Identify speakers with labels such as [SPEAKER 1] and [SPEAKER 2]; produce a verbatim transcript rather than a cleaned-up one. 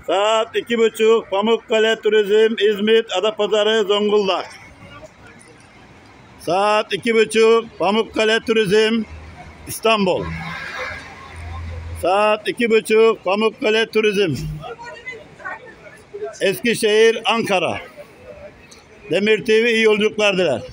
[SPEAKER 1] Saat iki buçuk Pamukkale Turizm İzmit Adapazarı Zonguldak. Saat iki buçuk Pamukkale Turizm İstanbul. Saat iki buçuk Pamukkale Turizm Eskişehir Ankara. Demir T V iyi yolculuklar diler.